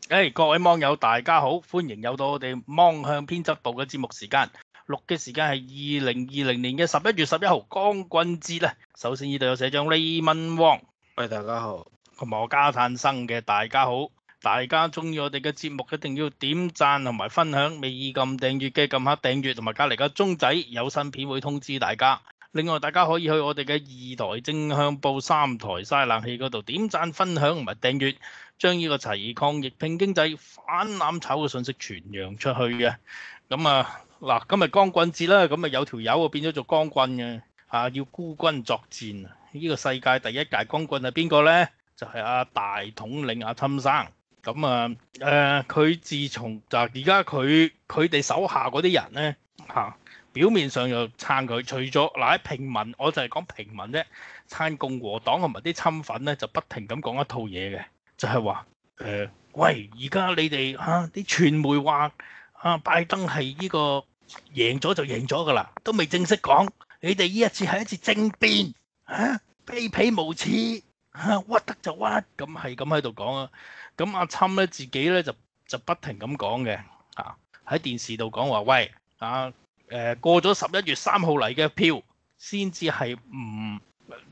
各位網友大家好，歡迎又到我哋芒向編輯部嘅節目時間。錄嘅時間係2020年嘅11月11號，光棍節啦。首先呢度有社長 Raymond Wong， 喂，大家好， 同埋我加炭生嘅大家好。大家中意我哋嘅節目，一定要點讚同埋分享，未撳訂閱嘅撳下訂閱，同埋隔離個鐘仔，有新片會通知大家。另外，大家可以去我哋嘅2台正向報、3台嘥冷氣嗰度點讚、分享同埋訂閱，將呢個齊抗疫、拼經濟、反攬炒嘅信息傳揚出去嘅。咁嗱，今日光棍節啦，咁有條友變咗做光棍嘅，要孤軍作戰啊！呢個世界第一屆光棍係邊個呢？就係大統領阿侵生。咁佢自從就而家佢哋手下嗰啲人呢，表面上又撐佢，除咗嗱喺平民，我就係講平民啫，撐共和黨同埋啲親粉咧，就不停咁講一套嘢嘅，就係話喂，而家你哋啲傳媒話拜登係呢個贏咗就贏咗噶啦，都未正式講，你哋呢一次係一次政變卑鄙無恥屈得就屈，咁係咁喺度講啊。咁阿侵咧自己咧就不停咁講嘅，喺電視度講話，喂過咗11月3號嚟嘅票，先至係唔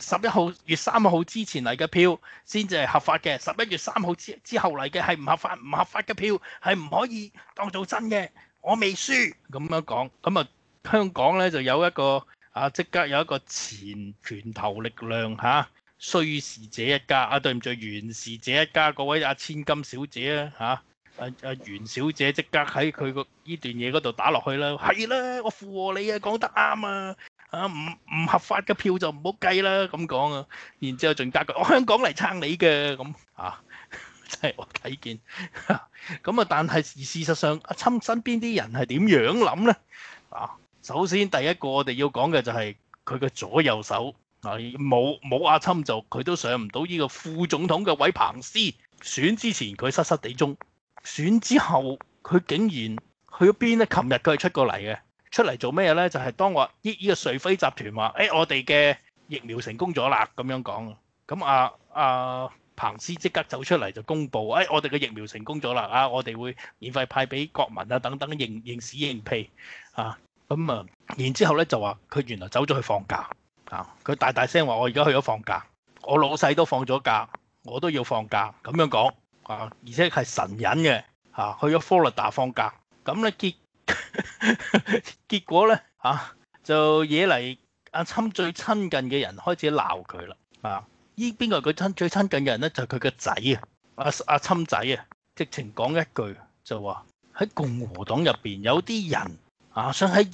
11月3號之前嚟嘅票，先至係合法嘅。11月3號之後嚟嘅係唔合法嘅票，係唔可以當做真嘅。我未輸咁樣講，咁香港咧就有一個即刻有一個前拳頭力量衰是這一家對唔住，袁是這一家嗰位千金小姐袁小姐即刻喺佢個呢段嘢嗰度打落去啦，係啦，我附和你講得啱唔合法嘅票就唔好計啦，咁講啊，然之後仲加句我香港嚟撐你嘅咁真係我睇見咁但係事實上阿侵身邊啲人係點樣諗呢？首先第一個我哋要講嘅就係佢嘅左右手。冇阿侵就佢都上唔到呢個副總統嘅位，彭斯選之前佢失地中，選之後佢竟然去咗邊呢？琴日佢係出過嚟嘅，出嚟做咩呢？就係當話呢個瑞輝集團話我哋嘅疫苗成功咗啦咁樣講。咁彭斯即刻走出嚟就公佈我哋嘅疫苗成功咗啦，我哋會免費派俾國民等等認屎認屁然之後咧就話佢原來走咗去放假。佢大聲話我而家去咗放假，我老細都放咗假，我都要放假咁樣講而且係神隱嘅去咗佛羅里達放假。咁咧結果咧就惹嚟阿侵最親近嘅人開始鬧佢啦。邊個係佢最親近嘅人咧？就係佢個仔阿侵仔直情講一句就話喺共和黨入邊有啲人想喺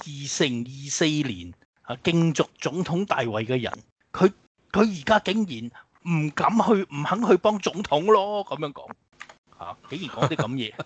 2024年競逐總統大位嘅人，佢而家竟然唔肯去幫總統咯，咁樣講竟然講啲咁嘢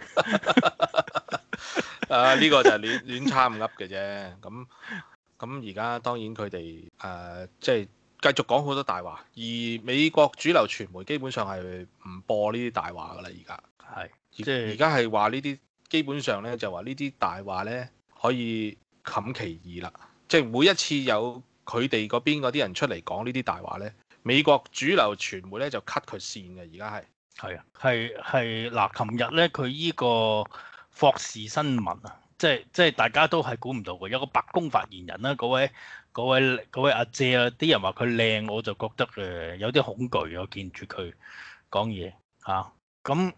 呢個就係亂參噏嘅啫。咁而家當然佢哋即係繼續講好多大話，而美國主流傳媒基本上係唔播呢啲大話噶啦。而家係而家係話呢啲基本上咧就話呢啲大話咧可以冚其義啦。即係每一次有佢哋嗰邊嗰啲人出嚟講呢啲大話咧，美國主流傳媒咧就 cut 佢線嘅。而家係嗱，琴日咧佢呢個霍士新聞即係大家都係估唔到嘅，有個白宮發言人啦，嗰位阿姐啦，啲人話佢靚，我就覺得有啲恐懼，我見住佢講嘢咁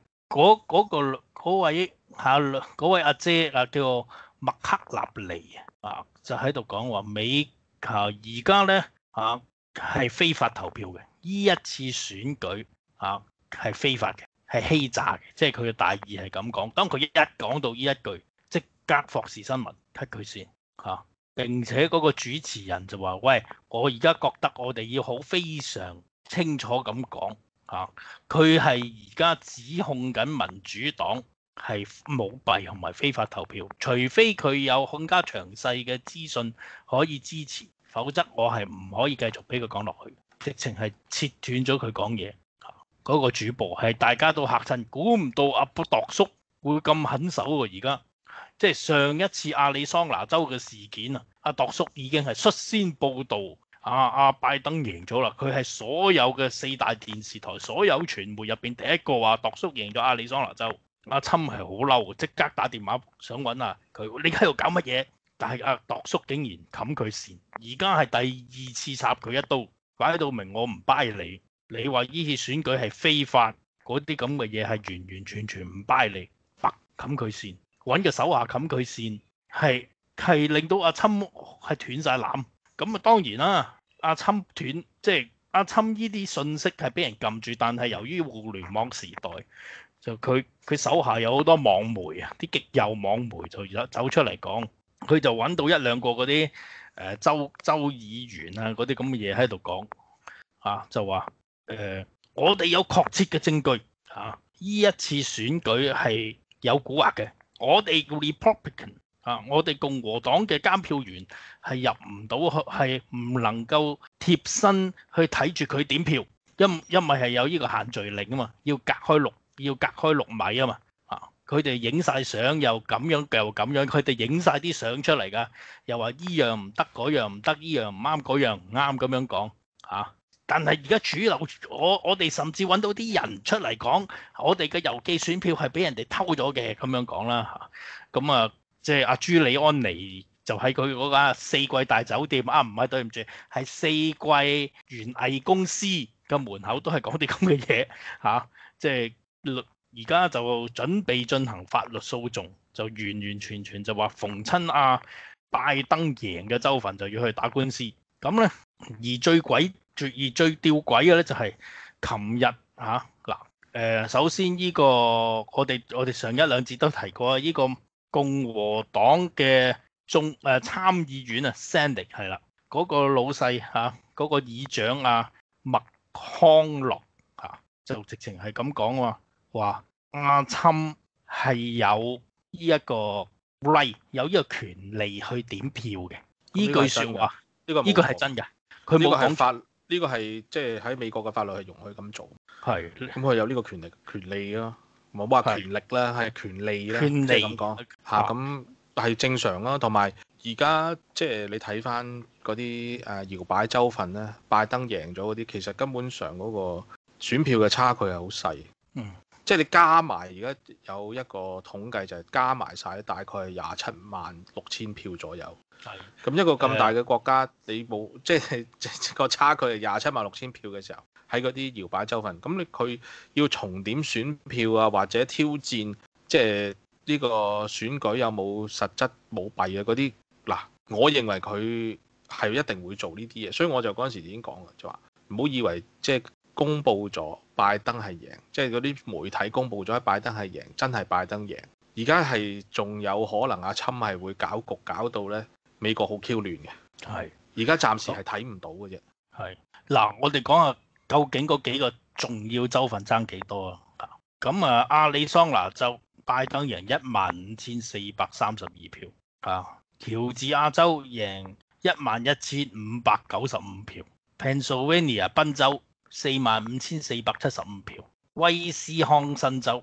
嗰位阿姐叫麥克納尼就喺度講話美而家咧係非法投票嘅，呢一次選舉係非法嘅，係欺詐嘅，即係佢嘅大意係咁講。當佢一講到呢一句，即刻霍士新聞 cut 佢先並且嗰個主持人就話：喂，我而家覺得我哋要好非常清楚咁講佢係而家指控緊民主黨係舞弊同埋非法投票，除非佢有更加詳細嘅資訊可以支持，否則我係唔可以繼續俾佢講落去。直情係切斷咗佢講嘢。嗰個主播係大家都嚇親，估唔到阿度叔會咁狠手喎！而家即係上一次亞利桑那州嘅事件阿度叔已經係率先報導拜登贏咗啦，佢係所有嘅4大電視台、所有傳媒入邊第一個話度叔贏咗亞利桑那州。阿侵係好嬲，即刻打電話想揾佢，你喺度搞乜嘢？但係度叔竟然冚佢線，而家係第2次插佢一刀，擺到明我唔 buy 你。你話呢次選舉係非法，嗰啲咁嘅嘢係完完全全唔 buy 你，白冚佢線，揾個手下冚佢線，係令到阿侵係斷晒纜。咁啊當然啦，阿侵斷即係阿侵呢啲信息係俾人撳住，但係由於互聯網時代，就佢手下有好多網媒啊，啲極右網媒就走出嚟講，佢就揾到1、2個嗰啲州議員啊嗰啲咁嘅嘢喺度講就話我哋有確切嘅證據呢一次選舉係有蠱惑嘅，我哋 Republican 我哋共和黨嘅監票員係入唔到，係唔能夠貼身去睇住佢點票，因為係有呢個限聚令啊嘛，要隔開6米啊嘛，佢哋影晒相又咁樣，佢哋影晒啲相出嚟㗎，又話依樣唔得，嗰樣唔得，依樣唔啱，嗰樣唔啱咁樣講但係而家主流，我哋甚至揾到啲人出嚟講，我哋嘅郵寄選票係俾人哋偷咗嘅，咁樣講啦咁即係阿朱利安尼就喺佢嗰間4季大酒店唔係對唔住，係4季園藝公司嘅門口都係講啲咁嘅嘢即係而家就準備進行法律訴訟，就完完全全就話逢親拜登贏嘅州份就要去打官司。咁咧，而最吊詭嘅咧就係琴日首先呢個我哋上1、2節都提過呢個共和黨嘅參議院Senate 係啦，嗰個老細嗰個議長麥康諾就直情係咁講話阿侵係有呢一個 right 有呢個權利去點票嘅。呢句説話呢個係真嘅，佢冇講法。 呢個係即係喺美國嘅法律係容許咁做。 係咁佢有呢個權利咯，唔好話權力啦，係權利啦，即係咁講咁係正常啦。同埋而家即係你睇翻嗰啲搖擺州份咧，拜登贏咗嗰啲，其實根本上嗰個選票嘅差距係好細。即係你加埋而家有一個統計就係加埋晒大概係276000票左右。咁一個咁大嘅國家，你冇即係個差距係276000票嘅時候，喺嗰啲搖擺州份，咁佢要重點選票或者挑戰，即係呢個選舉有冇實質舞弊嗰啲嗱，我認為佢係一定會做呢啲嘢，所以我就嗰陣時已經講啦，就話唔好以為即係公佈咗拜登係贏，即係嗰啲媒體公佈咗拜登係贏，真係拜登贏。而家係仲有可能阿侵係會搞局搞到咧美國好 Q 亂嘅。係而家暫時係睇唔到嘅啫。 係嗱，我哋講下究竟嗰幾個重要州份爭幾多咁亞利桑那州拜登贏15432票喬治亞州贏11595票 Pennsylvania 賓州45475票，威斯康辛州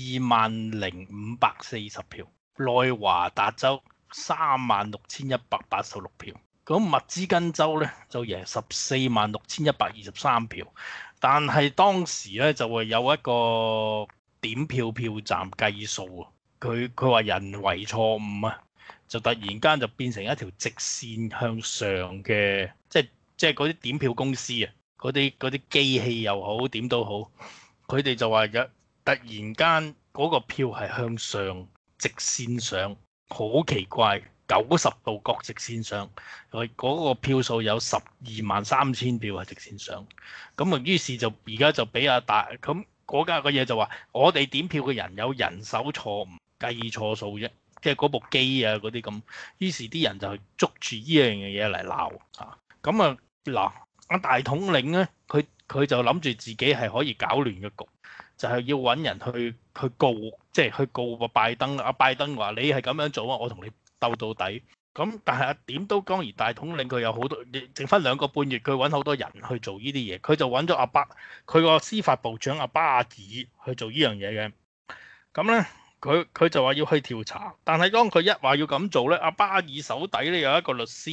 20540票，內華達州36186票。咁密芝根州咧就贏14623票，但係當時咧就會有一個點票站計數佢話人為錯誤就突然間就變成一條直線向上嘅，即係嗰啲點票公司嗰啲機器又好點都好，佢哋就話突然間嗰個票係向上直線上，好奇怪，90度角直線上，嗰個票數有123,000票係直線上，咁於是就而家就俾大咁嗰家嘅嘢就話，我哋點票嘅人有人手錯誤計錯數啫，即係嗰部機嗰啲咁，於是啲人就捉住呢樣嘢嚟鬧咁嗱。阿大統領咧，佢就諗住自己係可以搞亂嘅局，就係要揾人去告，即係去告個拜登。拜登話你係咁樣做我同你鬥到底。咁但係點都當然大統領佢有好多，剩翻2個半月，佢揾好多人去做呢啲嘢，佢就揾咗佢個司法部長巴爾去做呢樣嘢嘅。咁咧，佢就話要去調查，但係當佢一話要咁做咧，巴爾手底咧有一個律師。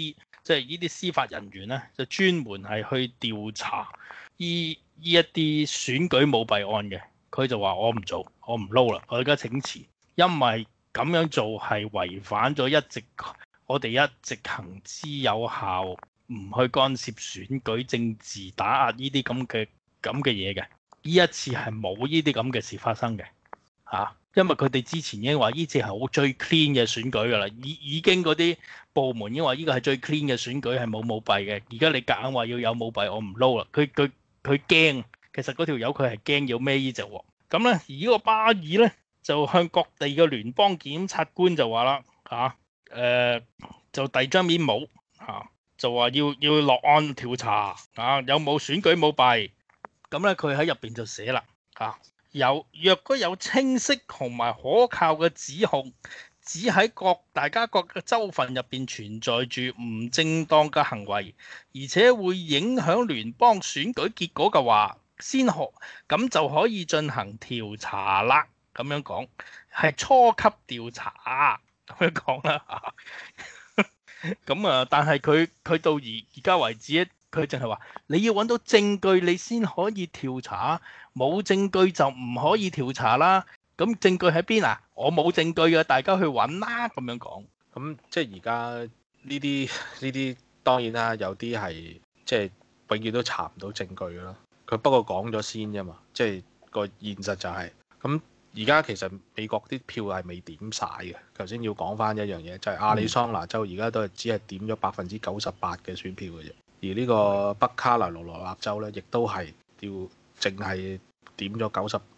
即係呢啲司法人員咧，就專門係去調查呢一啲選舉舞弊案嘅。佢就話我唔做，我唔撈啦，我而家請辭，因為咁樣做係違反咗我哋一直行之有效，唔去干涉選舉政治、打壓呢啲咁嘅嘢嘅。呢一次係冇呢啲咁嘅事發生嘅嚇。因為佢哋之前已經話呢次係好最 clean 嘅選舉㗎啦，已經嗰啲部門已經話呢個係最 clean 嘅選舉，係冇舞弊嘅。而家你夾硬話要有舞弊，我唔撈啦。佢驚，其實嗰條友佢係驚要孭呢隻鑊。咁咧，而呢個巴爾咧就向各地嘅聯邦檢察官就話啦就遞張面簿就話要落案調查有冇選舉舞弊。咁咧佢喺入邊就寫啦若果有清晰同埋可靠嘅指控，只喺大家各嘅州份入邊存在住唔正當嘅行為，而且會影響聯邦選舉結果嘅話，咁就可以進行調查啦。咁樣講係初級調查，咁樣講啦。咁但係佢到而家為止咧，佢淨係話你要揾到證據，你先可以調查，冇證據就唔可以調查啦。咁證據喺邊啊？我冇證據嘅，大家去揾啦。咁樣講。 咁即係而家呢啲當然啦，有啲係即係永遠都查唔到證據啦。佢不過講咗先啫嘛，即係個現實就係咁。而家其實美國啲票係未點晒嘅。頭先要講翻一樣嘢，就係亞利桑那州而家都係只係點咗98%嘅選票嘅啫。而呢個北卡羅來納州咧，亦都係要淨係點咗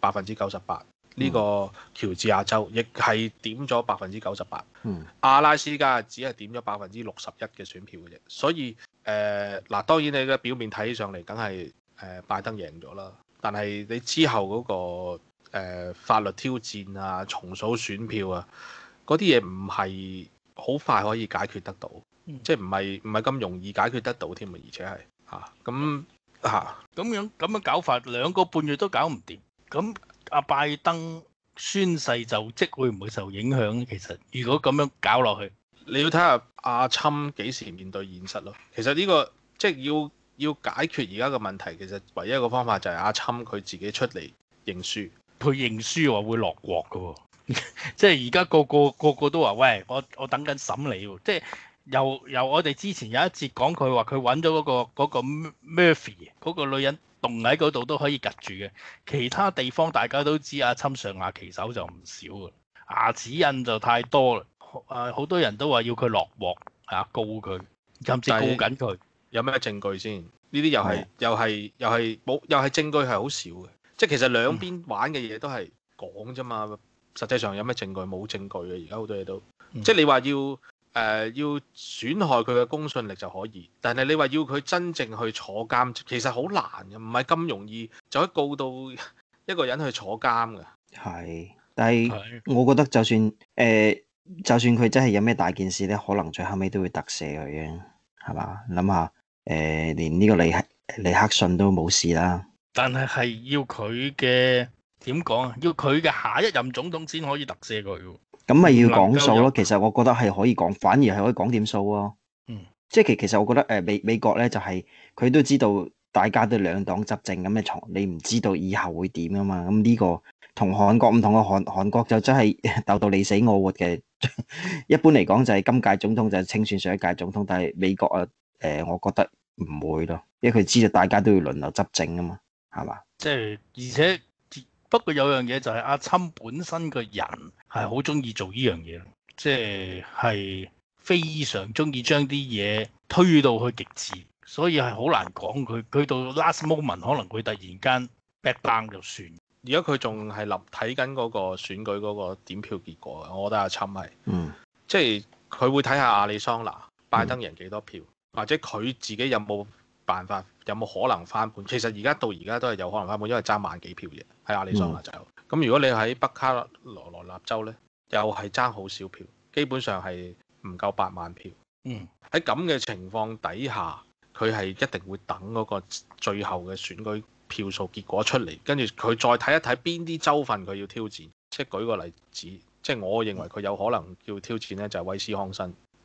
98%。呢個喬治亞州亦係點咗98%。阿拉斯加只係點咗61%嘅選票嘅啫。所以嗱，當然你嘅表面睇起上嚟，梗係拜登贏咗啦。但係你之後嗰個法律挑戰啊、重數選票啊，嗰啲嘢唔係好快可以解決得到，即係唔係咁容易解決得到添啊，而且係咁樣搞法2個半月都搞唔掂。咁阿拜登宣誓就職會唔會受影響？其實如果咁樣搞落去， 你要睇下阿侵幾時面對現實咯。其實呢個即係要解決而家嘅問題，其實唯一一個方法就係阿侵佢自己出嚟認輸。 佢認輸話會落鑊㗎喎，即係而家個個都話喂，我等緊審理喎。即係由我哋之前有一節講佢話佢揾咗嗰個 Murphy 嗰個女人棟喺嗰度都可以夾住嘅。其他地方大家都知阿侵上下其手就唔少㗎，牙齒印就太多啦。好多人都話要佢落鑊告佢，甚至告緊佢。 有咩證據先？呢啲又係冇，又係證據係好少嘅。即係其實兩邊玩嘅嘢都係講啫嘛，實際上有咩證據？冇證據嘅，而家好多嘢都，即係你話要損害佢嘅公信力就可以，但係你話要佢真正去坐監，其實好難嘅，唔係咁容易就可以告到一個人去坐監嘅。 係，但係我覺得就算佢真係有咩大件事咧，可能最後尾都會特赦佢嘅，係嘛？諗下連呢個尼克遜都冇事啦。 但係要佢嘅點講啊？要佢嘅下一任總統先可以特赦佢喎。 咁咪要講數咯。其實我覺得係可以講，反而係可以講點數喎。即係其實我覺得美國咧就係佢都知道大家都兩黨執政咁嘅你唔知道以後會點啊嘛。咁呢個同韓國唔同嘅，韓國就真係鬥到你死我活嘅。一般嚟講就係今屆總統就係清算上一屆總統，但係美國我覺得唔會咯，因為佢知道大家都要輪流執政啊嘛。係嘛？ 即係而且不過有樣嘢就係阿侵本身個人係好中意做呢樣嘢，即係非常中意將啲嘢推到去極致，所以係好難講佢到 last moment 可能會突然間 back down 就算。 而家佢仲係睇緊嗰個選舉嗰個點票結果，我覺得阿侵係，即係佢會睇下亞利桑那拜登贏幾多票，或者佢自己有冇辦法，有冇可能翻盤？其實到而家都係有可能翻盤，因為爭萬幾票嘅喺亞利桑那州。咁如果你喺北卡羅來納州呢，又係爭好少票，基本上係唔夠8萬票。喺咁嘅情況底下，佢係一定會等嗰個最後嘅選舉票數結果出嚟，跟住佢再睇一睇邊啲州份佢要挑戰。即係舉個例子，即係我認為佢有可能要挑戰呢，就係威斯康辛。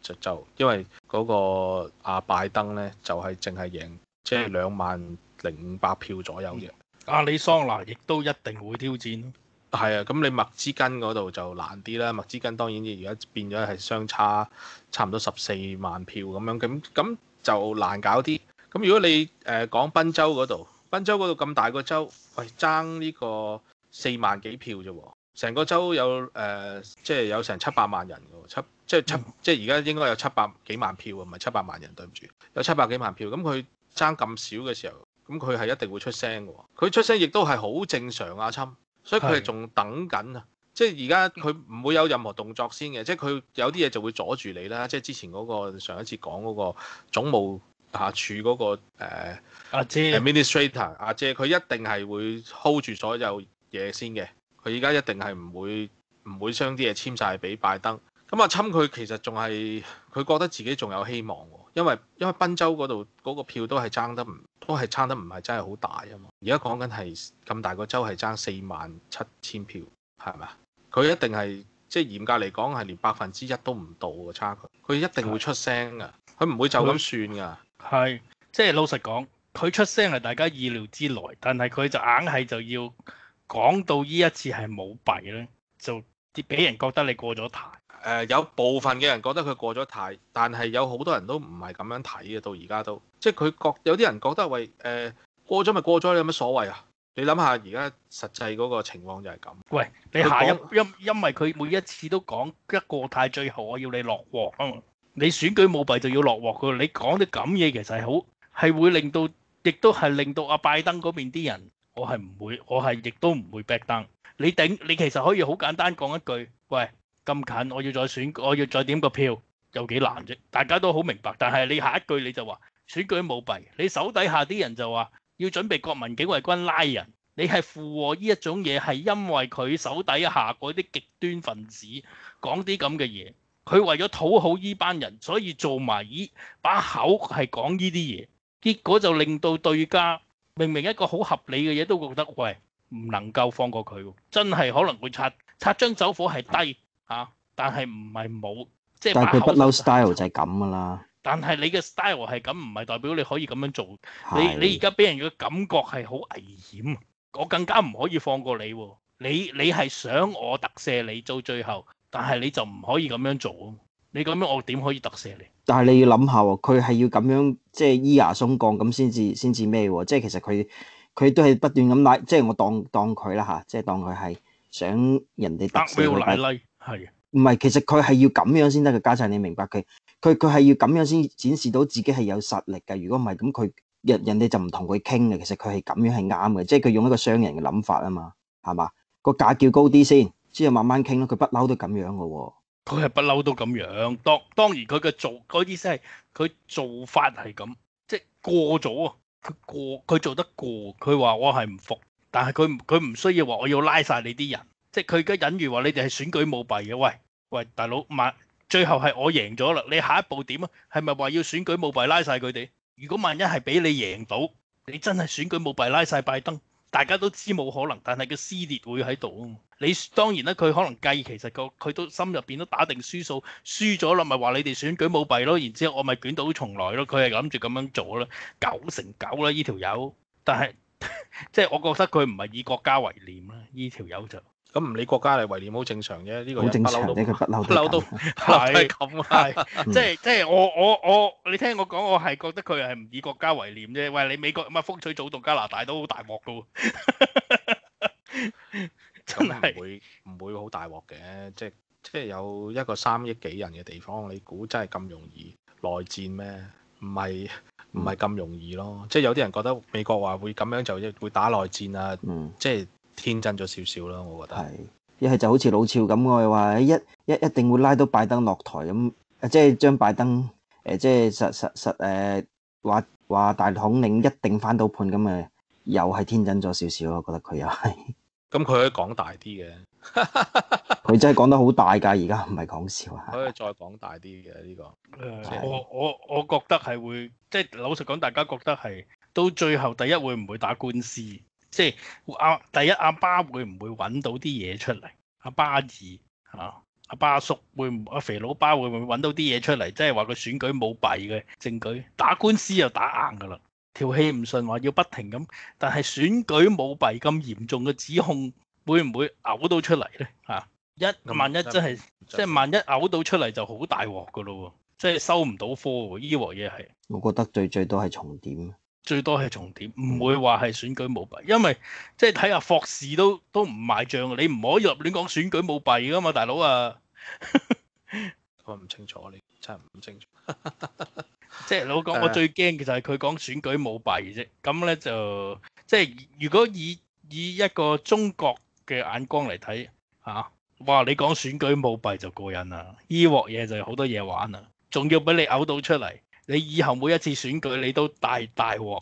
就因為嗰個阿拜登咧就係淨係贏即係20500票左右啫。 阿里桑拿亦都一定會挑戰咯。 係啊，咁你麥茲根嗰度就難啲啦。麥茲根當然而家變咗係相差差唔多14萬票咁樣，咁就難搞啲。咁如果你講賓州嗰度，咁大個州，喂爭呢個4萬幾票啫喎，成個州有即係有成700萬人嘅喎，即係而家應該有700幾萬票啊，唔係700萬人，對唔住，有700幾萬票。咁佢爭咁少嘅時候，咁佢係一定會出聲嘅喎。佢出聲亦都係好正常啊，侵。所以佢係仲等緊啊！即係而家佢唔會有任何動作先嘅，即係佢有啲嘢就會阻住你啦。即係之前嗰個上一次講嗰個總務處嗰個阿姐 administrator 阿姐，佢一定係會 hold 住所有嘢先嘅。佢而家一定係唔會將啲嘢簽晒俾拜登。咁阿侵佢其實仲係佢覺得自己仲有希望喎，因為賓州嗰度嗰個票都係爭得唔係真係好大啊嘛。而家講緊係咁大個州係爭47000票，係咪啊？佢一定係即係嚴格嚟講係連1%都唔到嘅差距，佢一定會出聲㗎，佢唔會就咁算㗎。係， 即係老實講，佢出聲係大家意料之內，但係佢就硬係就要講到呢一次係冇弊咧，就俾人覺得你過咗台。 有部分嘅人覺得佢過咗態，但係有好多人都唔係咁樣睇嘅，到而家都，即係有啲人覺得喂過咗咪過咗，你有乜所謂啊？你諗下而家實際嗰個情況就係咁。 喂，你下一因為佢每一次都講一過態，最後我要你落鑊啊嘛！你選舉舞弊就要落鑊㗎，你講啲咁嘢其實係會令到，亦都係令到阿拜登嗰邊啲人，我係亦都唔會 back down。你其實可以好簡單講一句，喂。咁近，我要再點個票，有幾難啫？大家都好明白，但係你下一句你就話選舉舞弊，你手底下啲人就話要準備國民警衛軍拉人，你係附和呢一種嘢，係因為佢手底下嗰啲極端分子講啲咁嘅嘢，佢為咗討好呢班人，所以做埋把口係講呢啲嘢，結果就令到對家明明一個好合理嘅嘢都覺得喂唔能夠放過佢，真係可能會擦槍走火係低。但係唔係冇，即係但係佢不嬲 style 就係咁噶啦。 但係你嘅 style 係咁，唔係代表你可以咁樣做。你而家俾人嘅感覺係好危險，我更加唔可以放過你。你係想我特赦你到最後，但係你就唔可以咁樣做。你咁樣我點可以特赦你？ 但係你要諗下喎，佢係要咁樣即係依牙鬆槓咁先至咩喎？即係其實佢都係不斷咁拉，即係我當佢啦嚇，即係當佢係想人哋特赦佢。 係， 唔係，其實佢係要咁樣先得嘅，家陣你明白佢係要咁樣先展示到自己係有實力嘅。如果唔係咁，佢人哋就唔同佢傾嘅。其實佢係咁樣係啱嘅，即係佢用一個商人嘅諗法啊嘛，係嘛？個價叫高啲先，之後慢慢傾咯。佢不嬲都咁樣嘅喎。 佢係不嬲都咁樣。當然佢嘅嗰啲先係佢做法係咁，即係過咗啊！佢做得過，佢話我係唔服，但係佢唔需要話我要拉晒你啲人。即係佢而家隱喻話你哋係選舉舞弊嘅，喂大佬，最後係我贏咗啦，你下一步點啊？係咪話要選舉舞弊拉晒佢哋？如果萬一係俾你贏到，你真係選舉舞弊拉晒拜登，大家都知冇可能，但係個撕裂會喺度啊！你當然啦，佢可能計其實佢都心入邊都打定輸數，輸咗啦，咪話你哋選舉舞弊咯，然之後我咪捲土重來咯，佢係諗住咁樣做啦，9成9啦呢條友，但係即係我覺得佢唔係以國家為念啦，呢條友就。 咁唔理國家嚟為念好正常啫，呢個好正常啫，佢不嬲都係咁啊！ 即係我你聽我講，我係覺得佢係唔以國家為念啫。喂，你美國咁啊，風吹草動加拿大都好大鑊噶喎，真係唔會好大鑊嘅。即係有一個3億幾人嘅地方，你估真係咁容易內戰咩？唔係咁容易咯。即係有啲人覺得美國話會咁樣就會打內戰啊，即係。天真咗少少啦，我覺得係一係就好似老趙咁，我話一定會拉到拜登落台咁，即係將拜登即係實話大統領一定翻到判咁啊，又係天真咗少少咯，我覺得佢又係。 咁佢可以講大啲嘅， 佢真係講得好大㗎，而家唔係講笑啊！ 可以再講大啲嘅呢個。 我覺得係會，即係老實講，大家覺得係到最後第一會唔會打官司？即係第一阿巴會唔會揾到啲嘢出嚟？阿巴爾阿巴叔阿肥佬巴會唔會揾到啲嘢出嚟，即係話佢選舉舞弊嘅證據？打官司又打硬㗎啦，條氣唔順話要不停咁，但係選舉舞弊咁嚴重嘅指控，會唔會嘔到出嚟咧？萬一真係即係萬一嘔到出嚟就好大鑊㗎咯喎，即係收唔到科喎，呢鑊嘢係。 我覺得最多係重點。 最多係重點，唔會話係選舉舞弊，因為即係睇下霍士都唔賣帳，你唔可以立亂講選舉舞弊噶嘛，大佬啊！ 我唔清楚，你真係唔清楚。 即係老講，我最驚嘅就係佢講選舉舞弊啫。咁咧就即係如果以一個中國嘅眼光嚟睇嚇，哇！你講選舉舞弊就過癮啦，依鑊嘢就好多嘢玩啦，仲要俾你嘔到出嚟。你以後每一次選舉你都大鑊，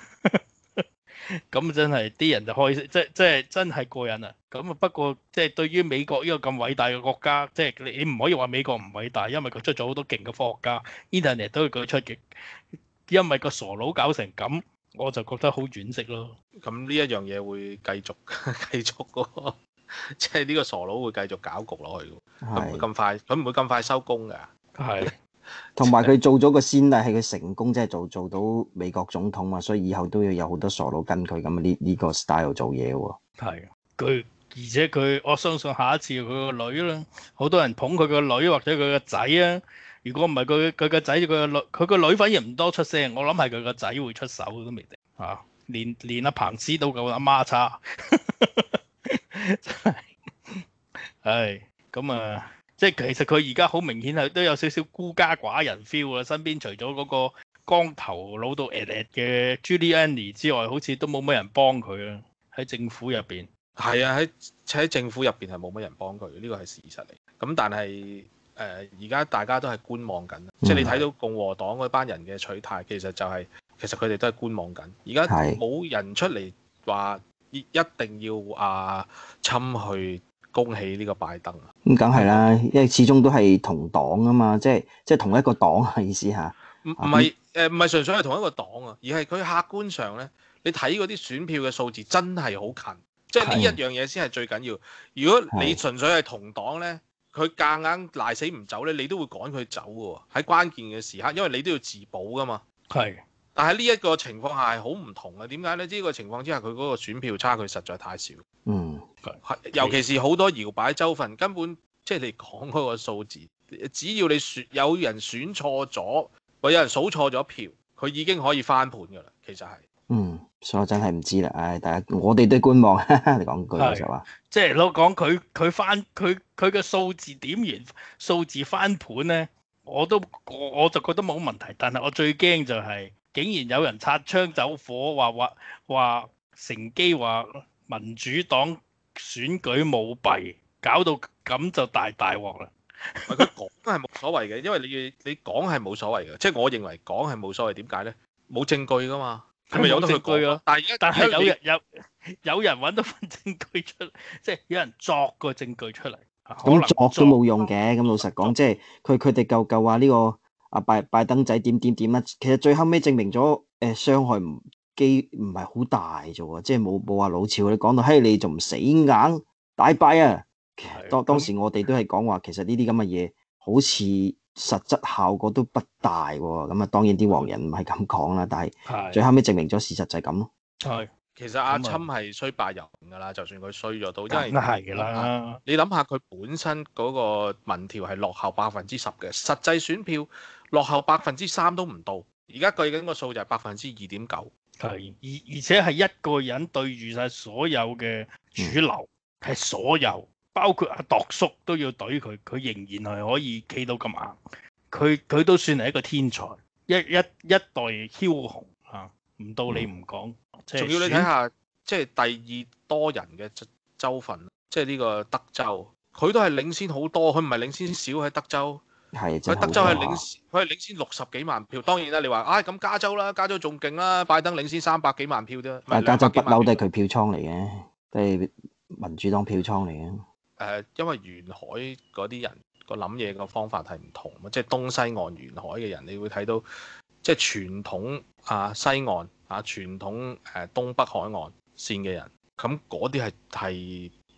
咁真係啲人就開心，即係真係過癮啊！咁啊不過即係對於美國呢個咁偉大嘅國家，即係你唔可以話美國唔偉大，因為佢出咗好多勁嘅科學家 ，Internet 都係佢出嘅，因為個傻佬搞成咁，我就覺得好惋惜咯。 咁呢一樣嘢會繼續嗰即係呢個傻佬會繼續搞局落去嘅，佢唔會咁快，佢唔會咁快收工㗎。 係。 同埋佢做咗個先例，係佢成功，即係做到美國總統嘛，所以以後都要有好多傻佬跟佢咁呢個 style 做嘢喎。 係佢，而且佢我相信下一次佢個女啦，好多人捧佢個女或者佢個仔啊。如果唔係佢個仔，佢個女反而唔多出聲，我諗係佢個仔會出手都未定嚇。連阿彭斯都夠阿媽差，真係係咁啊！即係其實佢而家好明顯係都有少少孤家寡人 feel 啦，身邊除咗嗰個光頭佬到嘅 Giuliani 之外，好似都冇乜人幫佢啊。喺政府入邊係啊，喺政府入邊係冇乜人幫佢，呢個係事實嚟。咁但係而家大家都係觀望緊，即係你睇到共和黨嗰班人嘅取態，其實佢哋都係觀望緊。而家冇人出嚟話一定要侵去恭喜呢個拜登啊！ 咁梗係啦，因為始終都係同黨啊嘛，即係同一個黨嘅意思嚇。 唔係純粹係同一個黨啊，而係佢客觀上咧，你睇嗰啲選票嘅數字真係好近，即係呢一樣嘢先係最緊要。如果你純粹係同黨咧，佢夾硬賴死唔走咧，你都會趕佢走嘅喎。喺關鍵嘅時刻，因為你都要自保噶嘛。 係。 但係呢一個情況下係好唔同嘅，點解咧？呢個情況之下，佢嗰個選票差距實在太少。尤其是好多搖擺州份，根本即係你講嗰個數字，只要你有人選錯咗，或有人數錯咗票，佢已經可以翻盤㗎啦。其實係。 所以我真係唔知啦。大家我哋都觀望。你講句就話， 即係攞講佢嘅數字點完數字翻盤咧，我就覺得冇問題。但係我最驚就係。竟然有人擦槍走火，話乘機話民主黨選舉舞弊，搞到咁就大鑊啦。 佢講係冇所謂嘅，因為你講係冇所謂嘅，即係我認為講係冇所謂。點解咧？冇證據噶嘛，係咪有得佢講啊？但係有人揾到份證據出嚟，即係有人作個證據出嚟。 咁作都冇用嘅。咁老實講，即係佢哋夠話呢個。拜登仔點啊！其實最後尾證明咗，傷害唔係好大啫喎，即係冇話老潮。你講到嘿，你仲唔死硬大拜啊！當時我哋都係講話，其實呢啲咁嘅嘢，好似實質效果都不大喎。咁啊，當然啲黃人唔係咁講啦，但係最後尾證明咗事實就係咁咯。 係， 其實阿侵係衰敗遊行㗎啦，就算佢衰咗都，因為係㗎啦。 你諗下佢本身嗰個民調係落後10%嘅，實際選票落後3%都唔到。而家計緊個數就係2.9%。 係，而且係一個人對住晒所有嘅主流，係所有，包括阿度叔都要懟佢，佢仍然係可以企到咁硬。佢都算係一個天才，一代梟雄嚇，唔到你唔講。 仲要你睇下，即係第二多人嘅州份，即係呢個德州，佢都係領先好多，佢唔係領先少喺德州。 係， 佢德州係領先60幾萬票。當然啦，你話咁加州啦，加州仲勁啦，拜登領先300幾萬票啫。 但加州不嬲都係佢票倉嚟嘅，都係民主黨票倉嚟嘅。 因為沿海嗰啲人個諗嘢個方法係唔同，即係東西岸沿海嘅人，你會睇到即係傳統西岸傳統東北海岸線嘅人，咁嗰啲係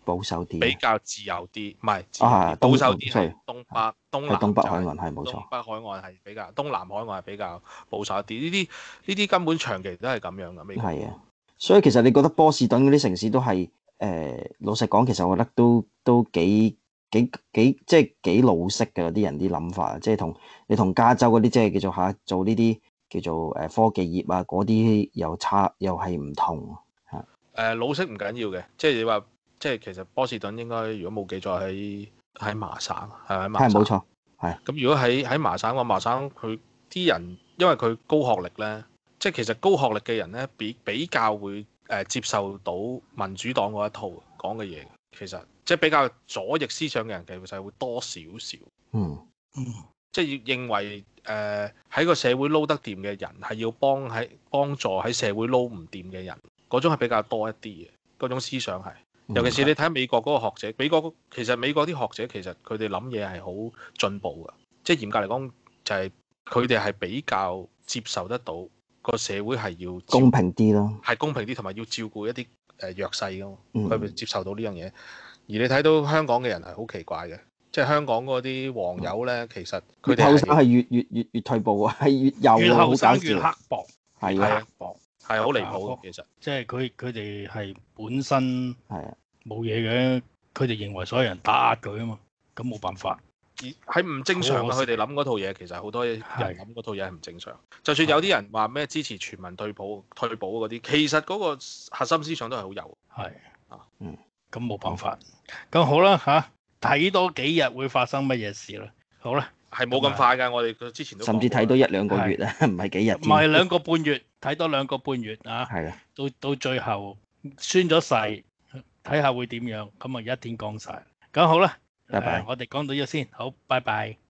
保守啲， 比較自由啲，唔係保守啲係東北海岸係冇錯，東北海岸係比較，東南海岸係比較保守一啲。呢啲根本長期都係咁樣嘅。美國係啊，所以其實你覺得波士頓嗰啲城市都係老實講，其實我覺得都幾即係幾老式嘅啲人啲諗法，即係你同加州嗰啲即係叫做做呢啲叫做科技業啊嗰啲又係唔同嚇。 老式唔緊要嘅，即係你話即係其實波士頓應該如果冇記錯喺麻省係咪？ 係冇錯，係。 咁如果喺麻省嘅話，麻省佢啲人因為佢高學歷咧，即係其實高學歷嘅人咧比較會接受到民主黨嗰一套講嘅嘢，其實即係比較左翼思想嘅人其實會多少少。即係認為喺個社會撈得掂嘅人係要幫助喺社會撈唔掂嘅人，嗰種係比較多一啲嘅嗰種思想係。尤其是你睇美國嗰個學者，美國啲學者其實佢哋諗嘢係好進步㗎，即係嚴格嚟講就係佢哋係比較接受得到個社會係要公平啲咯， 係公平啲，同埋要照顧一啲弱勢㗎嘛，佢會接受到呢樣嘢。而你睇到香港嘅人係好奇怪嘅，即係香港嗰啲黃友咧，其實佢哋後生係越退步啊，係越右越後生越刻薄， 係刻薄。 係好離譜，其實即係佢哋係本身冇嘢嘅，佢哋認為所有人打壓佢啊嘛，咁冇辦法。 係唔正常嘅，佢哋諗嗰套嘢其實好多人諗嗰套嘢係唔正常。就算有啲人話咩支持全民退保嗰啲，其實嗰個核心思想都係好右。 係咁冇辦法。咁好啦嚇，睇多幾日會發生乜嘢事啦。好啦。 係冇咁快㗎，我哋之前都甚至睇到1-2個月啊，唔係幾日。 唔係2個半月，睇多2個半月啊。 係啊。 到最後宣咗誓，睇下會點樣，咁啊一天講晒。咁好啦， 拜拜。 我哋講到呢度先，好，拜拜。